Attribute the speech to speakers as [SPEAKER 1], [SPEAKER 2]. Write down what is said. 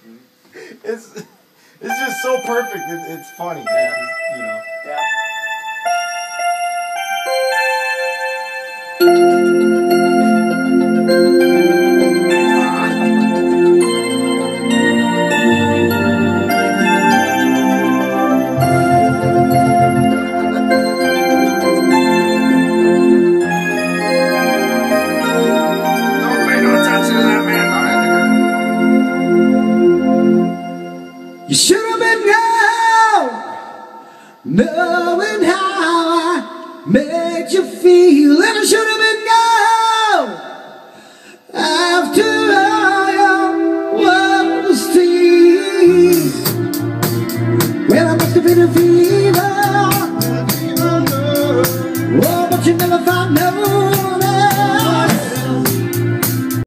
[SPEAKER 1] It's just so perfect. It's funny.
[SPEAKER 2] Yeah.
[SPEAKER 1] It's just, you know.
[SPEAKER 2] Yeah.
[SPEAKER 1] Don't pay no attention to that man behind the curtain.
[SPEAKER 3] You should